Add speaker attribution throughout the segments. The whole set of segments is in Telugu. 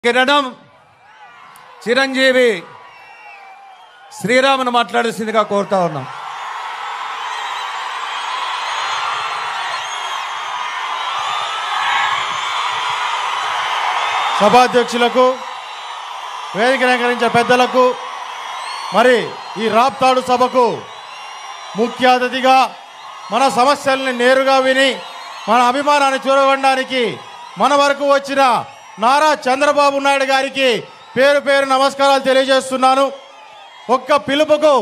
Speaker 1: కిరణం చిరంజీవి శ్రీరామును మాట్లాడాల్సిందిగా కోరుతా ఉన్నాం.
Speaker 2: సభాధ్యక్షులకు, వేదిక అలంకరించే పెద్దలకు, మరి ఈ రాప్తాడు సభకు ముఖ్య అతిథిగా మన సమస్యల్ని నేరుగా విని మన అభిమానాన్ని చూరగొనడానికి మన వరకు వచ్చిన నారా చంద్రబాబు నాయుడు గారికి పేరు పేరు నమస్కారాలు తెలియజేస్తున్నాను. ఒక్క పిలుపుకు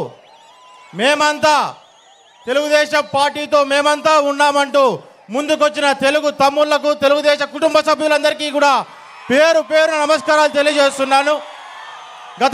Speaker 2: మేమంతా తెలుగుదేశం పార్టీతో మేమంతా ఉన్నామంటూ ముందుకొచ్చిన తెలుగు తమ్ముళ్లకు, తెలుగుదేశం కుటుంబ సభ్యులందరికీ కూడా పేరు పేరు నమస్కారాలు తెలియజేస్తున్నాను. గత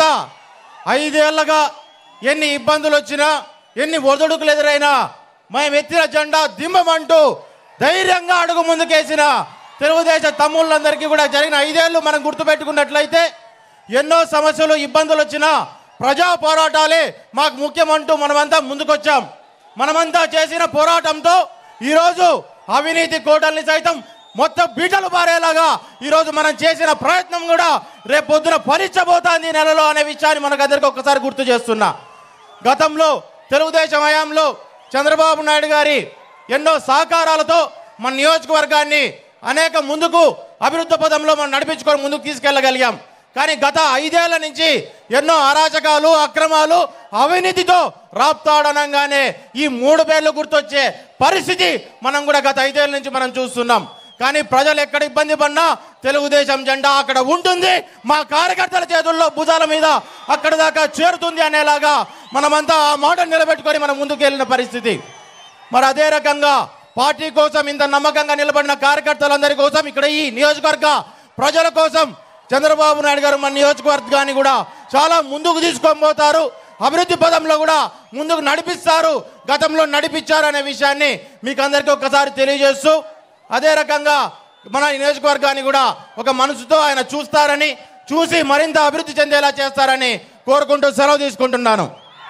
Speaker 2: 5 ఏళ్లుగా ఎన్ని ఇబ్బందులు వచ్చినా, ఎన్ని ఒడిదుడుకులు ఎదురైనా మేము ఎత్తిన జెండా దిమ్మమంటూ ధైర్యంగా అడుగు ముందుకేసిన తెలుగుదేశం తమ్ముళ్ళందరికీ కూడా జరిగిన 5 ఏళ్ళు మనం గుర్తుపెట్టుకున్నట్లయితే ఎన్నో సమస్యలు, ఇబ్బందులు వచ్చినా ప్రజా పోరాటాలే మాకు ముఖ్యమంటూ మనమంతా ముందుకొచ్చాం. మనమంతా చేసిన పోరాటంతో ఈరోజు అవినీతి కోటల్ని సైతం మొత్తం బీటలు పారేలాగా ఈరోజు మనం చేసిన ప్రయత్నం కూడా రేపు పొద్దున ఫలించబోతోంది ఈ నెలలో అనే విషయాన్ని మనకందరికీ ఒక్కసారి గుర్తు చేస్తున్నా. గతంలో తెలుగుదేశం హయాంలో చంద్రబాబు నాయుడు గారి ఎన్నో సహకారాలతో మన నియోజకవర్గాన్ని అనేక ముందుకు అభివృద్ధి పదంలో మనం నడిపించుకొని ముందుకు తీసుకెళ్ళగలిగాం. కానీ గత 5 ఏళ్ల నుంచి ఎన్నో అరాచకాలు, అక్రమాలు, అవినీతితో రాప్తాడనంగానే ఈ 3 పేర్లు గుర్తొచ్చే పరిస్థితి మనం కూడా గత 5 ఏళ్ల నుంచి మనం చూస్తున్నాం. కానీ ప్రజలు ఎక్కడ ఇబ్బంది పడినా తెలుగుదేశం జెండా అక్కడ ఉంటుంది, మా కార్యకర్తల చేతుల్లో భుజాల మీద అక్కడ దాకా చేరుతుంది అనేలాగా మనమంతా ఆ మాట నిలబెట్టుకొని మనం ముందుకు వెళ్ళిన పరిస్థితి. మరి అదే రకంగా పార్టీ కోసం ఇంత నమ్మకంగా నిలబడిన కార్యకర్తలందరి కోసం, ఇక్కడ ఈ నియోజకవర్గ ప్రజల కోసం చంద్రబాబు నాయుడు గారు మన నియోజకవర్గాన్ని కూడా చాలా ముందుకు తీసుకొని పోతారు, అభివృద్ధి పదంలో కూడా ముందుకు నడిపిస్తారు, గతంలో నడిపించారు అనే విషయాన్ని మీకు అందరికీ ఒక్కసారి తెలియజేస్తూ, అదే రకంగా మన నియోజకవర్గాన్ని కూడా ఒక మనసుతో ఆయన చూస్తారని, చూసి మరింత అభివృద్ధి చెందేలా చేస్తారని కోరుకుంటూ సెలవు తీసుకుంటున్నాను.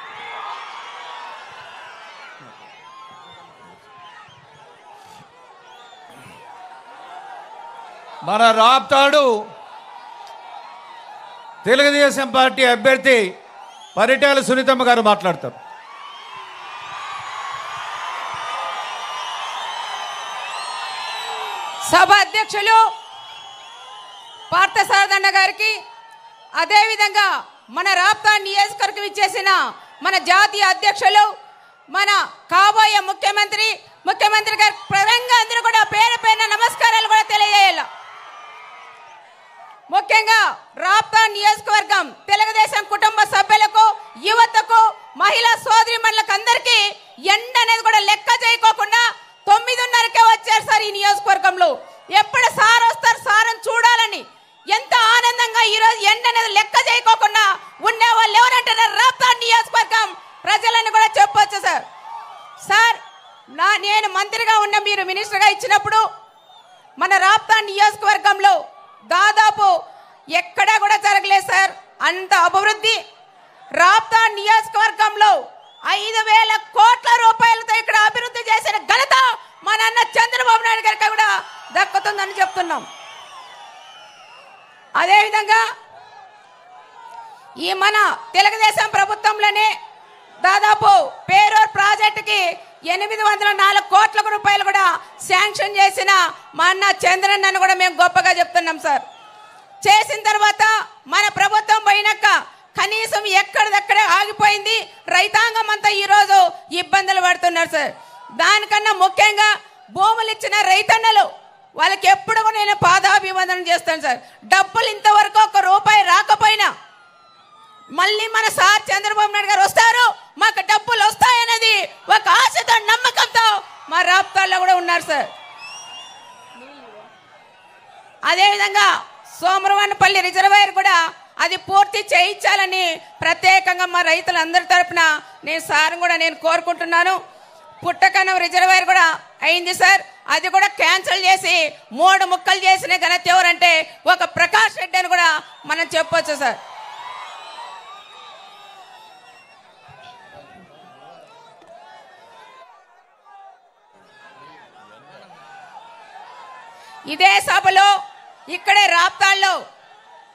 Speaker 1: మన రాప్తాడు తెలుగుదేశం పార్టీ అభ్యర్థి పరిటాల సునీతమ్మ గారు మాట్లాడతారు.
Speaker 3: సభ అధ్యక్షులు పార్థసారథన్న గారికి, అదేవిధంగా మన రాప్తాడు నియోజకవర్గం ఇచ్చేసిన మన జాతీయ అధ్యక్షులు, మన కాబోయే ముఖ్యమంత్రి గారి ప్రధానంగా అందరూ కూడా పేరు పేరున నమస్కారాలు కూడా తెలియజేయాలి. ముఖ్యంగా రాప్తాడు నియోజకవర్గం తెలుగుదేశం కుటుంబ సభ్యులకు, యువతకు, మహిళా సోదరిమణులకు అందరికీ ఎండ అనేది కూడా లెక్క చేయకోకుండా 9:30కే వచ్చారు సార్. ఈ నియోజకవర్గంలో ఎప్పుడు సార్ వస్తారు, సార్ని చూడాలని ఎంత ఆనందంగా ఈరోజు ఎండ అనేది లెక్క చేయకోకుండా ఉండే వాళ్ళు ఎవరంటారు? రాప్తాడు నియోజకవర్గం ప్రజలని కూడా చెప్పొచ్చు సార్. సార్ నేను మంత్రిగా ఉన్న, మీరు మినిస్టర్గా ఇచ్చినప్పుడు మన రాప్తాడు నియోజకవర్గంలో దాదాపు ఎక్కడా కూడా జరగలేదు సార్ అంత అభివృద్ధి. రాప్తాడు నియోజకవర్గంలో 5,000 కోట్ల రూపాయలతో ఇక్కడ అభివృద్ధి చేసిన ఘనత మన అన్న చంద్రబాబు నాయుడు గారికి కూడా దక్కుతుందని చెప్తున్నాం. అదేవిధంగా ఈ మన తెలుగుదేశం ప్రభుత్వంలోనే దాదాపు పేరూరు ప్రాజెక్టుకి 804 కోట్ల రూపాయలు కూడా శాంక్షన్ చేసిన మా అన్న చంద్రన్నను కూడా మేము గొప్పగా చెప్తున్నాం సార్. చేసిన తర్వాత మన ప్రభుత్వం పోయినాక కనీసం ఎక్కడిదక్కడే ఆగిపోయింది, రైతాంగం అంతా ఈరోజు ఇబ్బందులు పడుతున్నారు సార్. దానికన్నా ముఖ్యంగా భూములు ఇచ్చిన రైతన్నలు వాళ్ళకి ఎప్పుడు కూడా నేను పాదాభివందనం చేస్తాను సార్. డబ్బులు ఇంతవరకు 1 రూపాయి రాకపోయినా మళ్ళీ మన సార్ చంద్రబాబు నాయుడు గారు వస్తారు, మాకు డబ్బులు వస్తాయనేది ఒక ఆశతో, నమ్మకంతో మా రాప్తాడులో కూడా ఉన్నారు సార్. అదేవిధంగా సోమరవనపల్లి రిజర్వాయర్ కూడా అది పూర్తి చేయించాలని ప్రత్యేకంగా మా రైతులందరి తరపున నేను సార్ కూడా నేను కోరుకుంటున్నాను. పుట్టకనం రిజర్వాయర్ కూడా అయింది సార్, అది కూడా క్యాన్సిల్ చేసి 3 ముక్కలు చేసిన ఘనత ఎవరంటే ఒక ప్రకాష్ రెడ్డి అని కూడా మనం చెప్పొచ్చు సార్. ఇదే సభలో ఇక్కడే రాప్తాడులో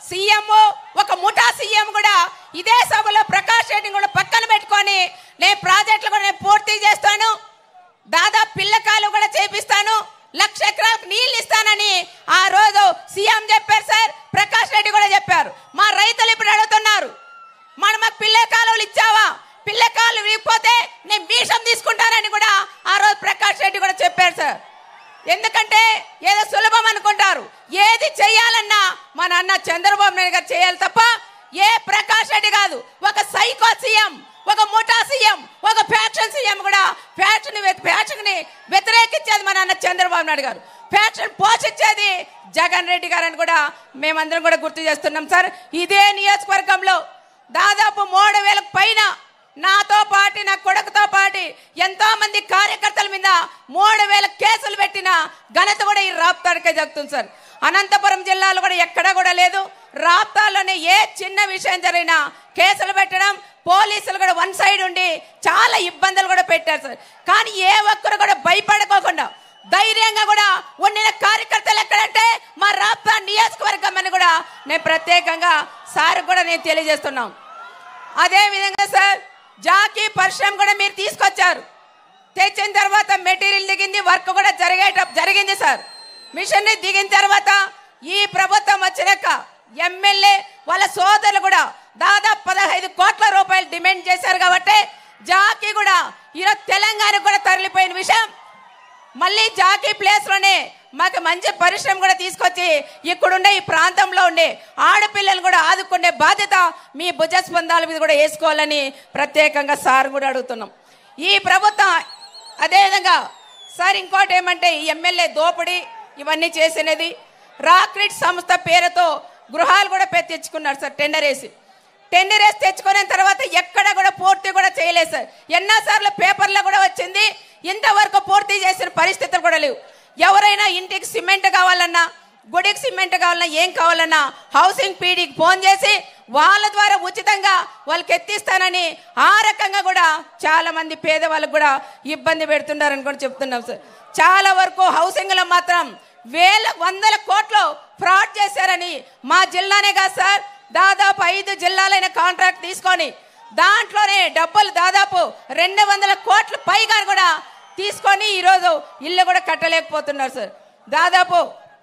Speaker 3: సీఎం ఒక ముఠా సీఎం కూడా ఇదే సభలో ప్రకాష్ రెడ్డిని కూడా పక్కన పెట్టుకొని నేను ప్రాజెక్టులు కూడా నేను పూర్తి చేస్తాను, దాదాపు పిల్లకాయలు కూడా చేపిస్తాను, 1,00,000 ఎకరాలకు నీళ్ళు ఇస్తానని ఆ రోజు సీఎం చెప్పారు సార్. ప్రకాష్ రెడ్డి కూడా చెప్పారు. మా రైతులు ఇప్పుడు అడుగుతున్నారు, మాకు పిల్ల కాలువలు ఇచ్చావా, పిల్ల కాలువలు ఇవ్వకపోతే నేను భీషం తీసుకుంటానని కూడా ఆ రోజు ప్రకాష్ రెడ్డి కూడా చెప్పారు సార్. ఎందుకంటే ఏదో సులభం అనుకుంటారు, ఏది చెయ్యాలన్నా మన అన్న చంద్రబాబు నాయుడు గారు చేయాలి తప్ప ఏ ప్రకాష్ రెడ్డి కాదు. ఒక సైకో సీఎం, ఒక ముఠా సీఎం, ఒక ఫ్యాక్షన్ సీఎం కూడా ఫ్యాక్షన్ ని వ్యతిరేకించేది మన అన్న చంద్రబాబు నాయుడు గారు, ఫ్యాక్షన్ పోషించేది జగన్ రెడ్డి గారు అని కూడా మేమందరం కూడా గుర్తు చేస్తున్నాం సార్. ఇదే నియోజకవర్గంలో దాదాపు 3,000 పైన నాతో పాటు నా కొడుకుతో పాటు ఎంతో మంది కార్యకర్తల మీద 3,000 కేసులు పెట్టిన ఘనత కూడా ఈ రాప్తాడికే జరుగుతుంది సార్. అనంతపురం జిల్లాలో కూడా ఎక్కడా కూడా లేదు. రాప్తాలోనే ఏ చిన్న విషయం జరిగినా కేసులు పెట్టడం, పోలీసులు కూడా వన్ సైడ్ ఉండి చాలా ఇబ్బందులు కూడా పెట్టారు సార్. కానీ ఏ ఒక్కరు కూడా భయపడుకోకుండా ధైర్యంగా కూడా ఉండిన కార్యకర్తలు ఎక్కడంటే మా రాప్తా నియోజకవర్గం అని కూడా నేను ప్రత్యేకంగా సార్ కూడా నేను తెలియజేస్తున్నాం. అదే విధంగా సార్ జాకీ పరిశ్రమ కూడా మీరు తీసుకొచ్చారు. తెచ్చిన తర్వాత మెటీరియల్ దిగింది, వర్క్ కూడా జరిగింది సార్. మిషన్ దిగిన తర్వాత ఈ ప్రభుత్వం వచ్చినాక ఎమ్మెల్యే వాళ్ళ సోదరులు కూడా దాదాపు 15 కోట్ల రూపాయలు డిమాండ్ చేశారు. కాబట్టి జాకీ కూడా ఈరోజు తెలంగాణకు కూడా తరలిపోయిన విషయం, మళ్ళీ జాకీ ప్లేస్ లోనే మాకు మంచి పరిశ్రమ కూడా తీసుకొచ్చి ఇక్కడుండే ఈ ప్రాంతంలో ఉండే ఆడపిల్లలు కూడా ఆదుకునే బాధ్యత మీ భుజస్పందాల మీద కూడా వేసుకోవాలని ప్రత్యేకంగా సార్ కూడా అడుగుతున్నాం. ఈ ప్రభుత్వం అదేవిధంగా సార్ ఇంకోటి ఏమంటే ఈ ఎమ్మెల్యే దోపిడీ ఇవన్నీ చేసినది రాక్రిట్ సంస్థ పేరుతో గృహాలు కూడా తెచ్చుకున్నారు సార్. టెండర్ వేసి తెచ్చుకున్న తర్వాత ఎక్కడ కూడా పూర్తి కూడా చేయలేదు సార్. ఎన్నోసార్లు పేపర్లో కూడా వచ్చింది, ఇంతవరకు పూర్తి చేసిన పరిస్థితులు కూడా లేవు. ఎవరైనా ఇంటికి సిమెంట్ కావాలన్నా, గుడికి సిమెంట్ కావాలన్నా, ఏం కావాలన్నా హౌసింగ్ పీడీకి ఫోన్ చేసి వాళ్ళ ద్వారా ఉచితంగా వాళ్ళకి ఎత్తిస్తానని ఆ రకంగా కూడా చాలా మంది పేదవాళ్ళకు కూడా ఇబ్బంది పెడుతున్నారని కూడా చెప్తున్నాం సార్. చాలా వరకు హౌసింగ్ లో మాత్రం 100 కోట్లు ఫ్రాడ్ చేశారని మా జిల్లానే కాదు సార్, దాదాపు 5 జిల్లాలైన కాంట్రాక్ట్ తీసుకొని దాంట్లోనే డబ్బులు దాదాపు 200 కోట్ల పైగా కూడా తీసుకొని ఈరోజు ఇల్లు కూడా కట్టలేకపోతున్నారు సార్. దాదాపు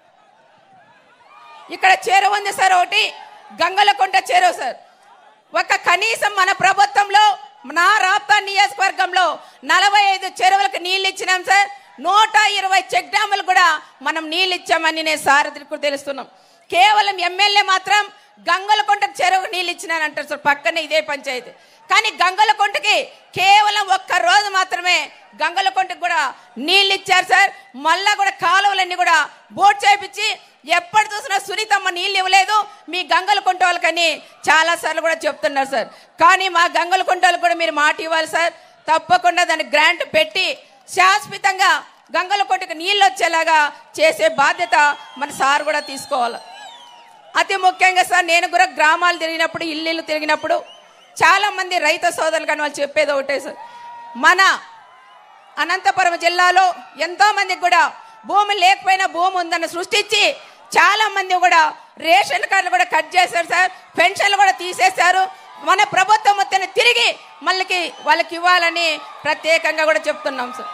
Speaker 3: ఇక్కడ చెరువు ఉంది సార్, ఒకటి గంగలకుంట చెరువు సార్. ఒక కనీసం మన ప్రభుత్వంలో నా రాప్తా నియోజకవర్గంలో 45 చెరువులకు నీళ్ళు ఇచ్చినాం సార్. 120 చెక్ డ్యాములు కూడా మనం నీళ్ళు ఇచ్చామని నేను సార్ తెలుస్తున్నాం. కేవలం ఎమ్మెల్యే మాత్రం గంగలకుంట చెరువు నీళ్ళు ఇచ్చినానంటారు సార్, పక్కనే ఇదే పంచాయతీ. కానీ గంగలకుంటకి కేవలం 1 రోజు మాత్రమే గంగలకుంటకి కూడా నీళ్ళు ఇచ్చారు సార్. మళ్ళా కూడా కాలువలన్నీ కూడా బోట్ చేయించి ఎప్పుడు చూసినా సునీతమ్మ నీళ్ళు ఇవ్వలేదు మీ గంగలకుంట వాళ్ళకని చాలా సార్లు కూడా చెప్తున్నారు సార్. కానీ మా గంగలకుంట వాళ్ళకి కూడా మీరు మాట ఇవ్వాలి సార్. తప్పకుండా దాన్ని గ్రాంట్ పెట్టి శాశ్వతంగా గంగలకుంటకి నీళ్ళు వచ్చేలాగా చేసే బాధ్యత మన సార్ కూడా తీసుకోవాలి. అతి ముఖ్యంగా సార్ నేను కూడా గ్రామాలు తిరిగినప్పుడు, ఇల్లు తిరిగినప్పుడు చాలా మంది రైతు సోదరులు కానీ వాళ్ళు చెప్పేది ఒకటే సార్, మన అనంతపురం జిల్లాలో ఎంతో మందికి కూడా భూమి లేకపోయినా భూమి ఉందని సృష్టించి చాలా మంది కూడా రేషన్ కార్డులు కూడా కట్ చేశారు సార్, పెన్షన్లు కూడా తీసేశారు. మన ప్రభుత్వం మొత్తాన్ని తిరిగి మళ్ళీ వాళ్ళకి ఇవ్వాలని ప్రత్యేకంగా కూడా చెప్తున్నాం సార్.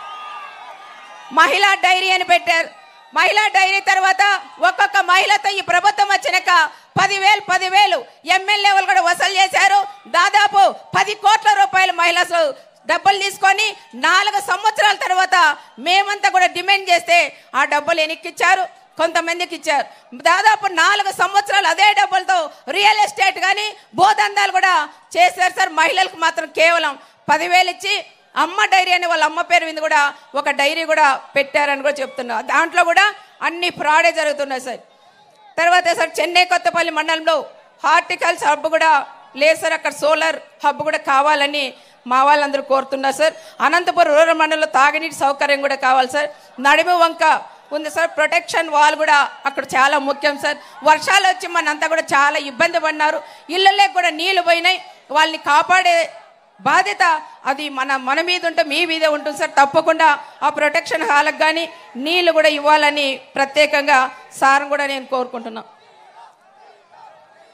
Speaker 3: మహిళా డైరీ అని పెట్టారు. మహిళా డైరీ తర్వాత ఒక్కొక్క మహిళతో ఈ ప్రభుత్వం వచ్చినాక 10,000 ఎమ్మెల్యే వాళ్ళు కూడా వసూలు చేశారు. దాదాపు 10 కోట్ల రూపాయలు మహిళలు డబ్బులు తీసుకొని 4 సంవత్సరాల తర్వాత మేమంతా కూడా డిమాండ్ చేస్తే ఆ డబ్బులు ఎన్నికిచ్చారు, కొంతమందికి ఇచ్చారు. దాదాపు 4 సంవత్సరాలు అదే డబ్బులతో రియల్ ఎస్టేట్ కానీ భూదందాలు కూడా చేశారు సార్. మహిళలకు మాత్రం కేవలం 10,000 ఇచ్చి అమ్మ డైరీ అని వాళ్ళ అమ్మ పేరు మీద కూడా ఒక డైరీ కూడా పెట్టారని కూడా చెప్తున్నారు. దాంట్లో కూడా అన్ని ఫ్రాడే జరుగుతున్నాయి సార్. తర్వాత సార్ చెన్నై కొత్తపల్లి మండలంలో హార్టికల్చర్ హబ్ కూడా లేదు సార్, అక్కడ సోలార్ హబ్ కూడా కావాలని మా వాళ్ళందరూ కోరుతున్నారు సార్. అనంతపురం రూరల్ మండలంలో తాగునీటి సౌకర్యం కూడా కావాలి సార్. నడిమి వంక ఉంది సార్, ప్రొటెక్షన్ వాల్ కూడా అక్కడ చాలా ముఖ్యం సార్. వర్షాలు వచ్చి మనంతా కూడా చాలా ఇబ్బంది పడినారు, ఇళ్ళలోకి కూడా నీళ్లు పోయినాయి. వాళ్ళని కాపాడే బాధ్యత అది మన మీద ఉంటే మీ మీదే ఉంటుంది సార్. తప్పకుండా ఆ ప్రొటెక్షన్ హాల్కి కానీ నీళ్లు కూడా ఇవ్వాలని ప్రత్యేకంగా సార్ కూడా నేను కోరుకుంటున్నాను.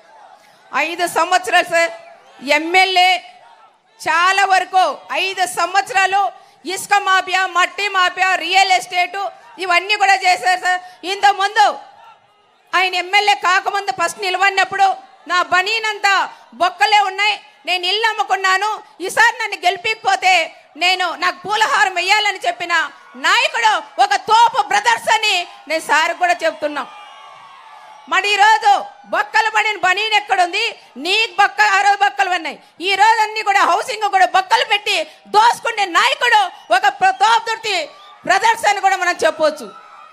Speaker 3: 5 సంవత్సరాలు సార్ ఎమ్మెల్యే, చాలా వరకు 5 సంవత్సరాలు ఇసుక మాఫియా, మట్టి మాఫియా, రియల్ ఎస్టేటు ఇవన్నీ కూడా చేశారు సార్. ఇంతకుముందు ఆయన ఎమ్మెల్యే కాకముందు ఫస్ట్ నిలబడినప్పుడు నా బనీనంతా బొక్కలే ఉన్నాయి, నేను ఇల్లు అమ్ముకున్నాను, ఈసారి నన్ను గెలిపికపోతే నాకు పూలహారం వెయ్యాలని చెప్పిన నాయకుడు ఒక తోపు బ్రదర్స్ అని నేను సార్ కూడా చెప్తున్నాం. మరి ఈరోజు బొక్కలు పడిన బనీన్ ఎక్కడుంది? నీకు బొక్క 6 బొక్కలు ఉన్నాయి. ఈ రోజు అన్ని కూడా హౌసింగ్ కూడా బొక్కలు పెట్టి దోసుకునే నాయకుడు ఒక తోపుదుర్తి బ్రదర్స్ అని కూడా మనం చెప్పవచ్చు.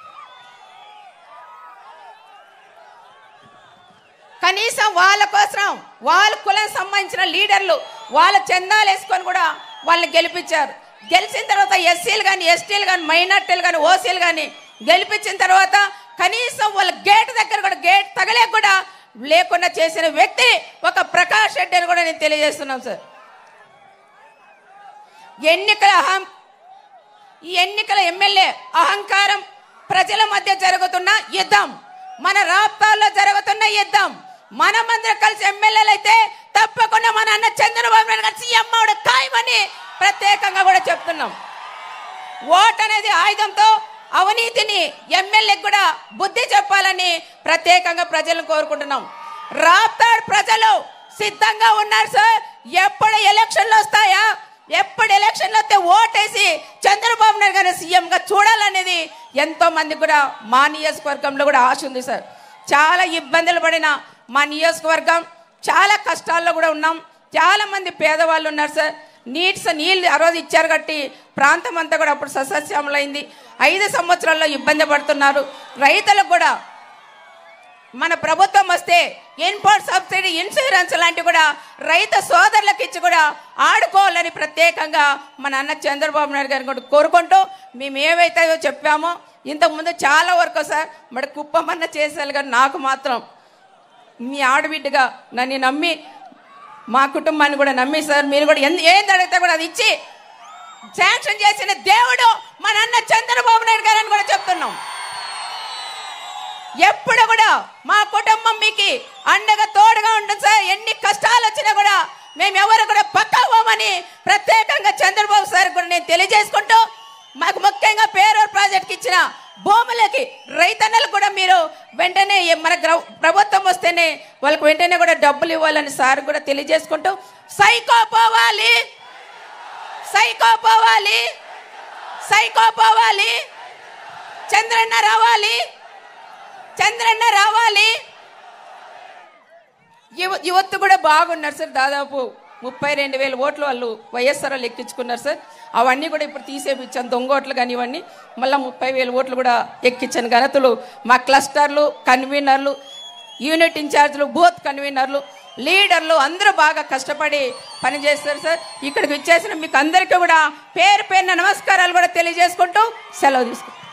Speaker 3: కనీసం వాళ్ళ కోసం వాళ్ళ కులం సంబంధించిన లీడర్లు వాళ్ళ చందాలు వేసుకొని కూడా వాళ్ళని గెలిపించారు. గెలిచిన తర్వాత ఎస్సీలు కానీ, ఎస్టీలు కానీ, మైనార్టీలు కానీ, ఓసీలు కానీ గెలిపించిన తర్వాత కనీసం వాళ్ళ గేట్ దగ్గర కూడా గేట్ తగలే కూడా లేకుండా చేసిన వ్యక్తి ఒక ప్రకాష్ రెడ్డి అని కూడా నేను తెలియజేస్తున్నాను సార్. ఈ ఎన్నికల ఎమ్మెల్యే అహంకారం, ప్రజల మధ్య జరుగుతున్న యుద్ధం, మన రాష్ట్రాల్లో జరుగుతున్న యుద్ధం, మనమందరం కలిసి ఎమ్మెల్యేలు అయితే తప్పకుండా మన అన్న చంద్రబాబు నాయుడు గారు సీఎం అవడం ఖాయమని ప్రత్యేకంగా కూడా చెప్తున్నాం. ఓట్ అనేది ఆయుధంతో అవినీతిని ఎమ్మెల్యేకి కూడా బుద్ధి చెప్పాలని ప్రత్యేకంగా ప్రజలను కోరుకుంటున్నాం. రాప్తాడు ప్రజలు సిద్ధంగా ఉన్నారు సార్. ఎప్పుడు ఎలక్షన్లు వస్తాయా, ఎప్పుడు ఎలక్షన్లు వస్తే ఓటేసి చంద్రబాబు నాయుడు గారిని సీఎంగా చూడాలనేది ఎంతో మంది కూడా మా నియోజకవర్గంలో కూడా ఆశ ఉంది సార్. చాలా ఇబ్బందులు పడిన మా నియోజకవర్గం, చాలా కష్టాల్లో కూడా ఉన్నాం. చాలా మంది పేదవాళ్ళు ఉన్నారు సార్. నీళ్ళు ఆ రోజు ఇచ్చారు కట్టి ప్రాంతం అంతా కూడా అప్పుడు సస్యశ్యామలైంది. 5 సంవత్సరాల్లో ఇబ్బంది పడుతున్నారు. రైతులకు కూడా మన ప్రభుత్వం వస్తే ఇన్పుట్ సబ్సిడీ, ఇన్సూరెన్స్ లాంటివి కూడా రైతు సోదరులకు ఇచ్చి కూడా ఆడుకోవాలని ప్రత్యేకంగా మన అన్న చంద్రబాబు నాయుడు గారిని కూడా కోరుకుంటూ మేము ఏవైతే చెప్పామో ఇంతకుముందు చాలా వరకు సార్ మరి కుప్పమన్న చేసేయాలి. కానీ నాకు మాత్రం మీ ఆడబిడ్డగా నన్ను నమ్మి, మా కుటుంబాన్ని కూడా నమ్మి సార్ మీరు కూడా ఏం అడిగితే కూడా అది ఇచ్చి శాంక్షన్ చేసిన దేవుడు మన అన్న చంద్రబాబు నాయుడు గారు అని కూడా చెప్తున్నాం. ఎప్పుడు కూడా మా కుటుంబం మీకు అండగా తోడుగా ఉంటుంది సార్. ఎన్ని కష్టాలు వచ్చినా కూడా మేము ఎవరు కూడా పక్కా పోమని ప్రత్యేకంగా చంద్రబాబు సార్ కూడా నేను తెలియజేసుకుంటూ, మాకు ముఖ్యంగా పేరూరు ప్రాజెక్ట్కి ఇచ్చిన భూములకి రైతన్నలకు కూడా మీరు వెంటనే మన ప్రభుత్వం వస్తేనే వాళ్ళకి వెంటనే కూడా డబ్బులు ఇవ్వాలని సార్ కూడా తెలియజేసుకుంటూ, సైకో పోవాలి, సైకో పోవాలి, సైకో పోవాలి, చంద్రన్న రావాలి, చంద్రన్న రావాలి. యువత కూడా బాగున్నారు సార్. దాదాపు 32,000 ఓట్లు వాళ్ళు వైఎస్ఆర్ వాళ్ళు ఎక్కించుకున్నారు సార్. అవన్నీ కూడా ఇప్పుడు తీసేపించాను, దొంగ ఓట్లు కానీ ఇవన్నీ. మళ్ళీ 30,000 ఓట్లు కూడా ఎక్కించాను. ఘనతలు మా క్లస్టర్లు, కన్వీనర్లు, యూనిట్ ఇన్ఛార్జ్లు, బూత్ కన్వీనర్లు, లీడర్లు అందరూ బాగా కష్టపడి పనిచేస్తారు సార్. ఇక్కడికి వచ్చేసిన మీకు అందరికీ కూడా పేరు పేరున నమస్కారాలు కూడా తెలియజేసుకుంటూ సెలవు తీసుకుంటాం.